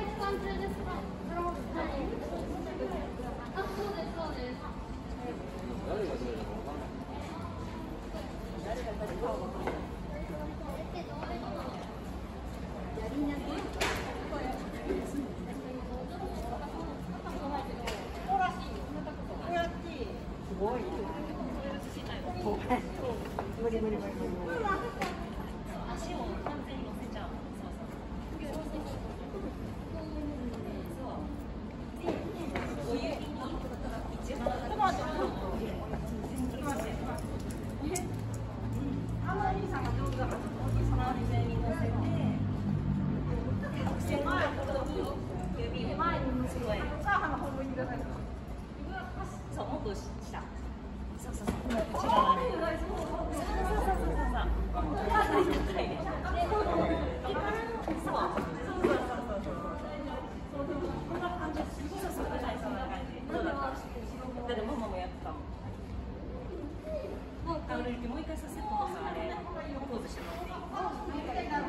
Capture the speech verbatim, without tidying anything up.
期間中ですか？はい。あ、そうです、そうです。誰が誰だかわかんない。誰が誰かわかんない。やりなさい。すごい。無理無理無理無理。足を完全に乗せちゃう。そうそう。で、お湯に一番。ちょっと待って。ちょっと待って。あのお兄さんが上手だから、その上に乗せて、手前と指を前に乗せて、さあ、鼻ほぐしてください。そう、もっと下。そうそうそう。内側に。そうそうそうそうそう。だってママもやってたもん。もう一回させてもさ、あれポーズしてもらっていい？